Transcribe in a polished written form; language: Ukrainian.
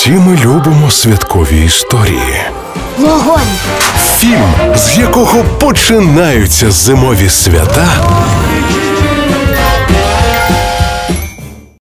Всі ми любимо святкові історії. Вогонь! Фільм, з якого починаються зимові свята,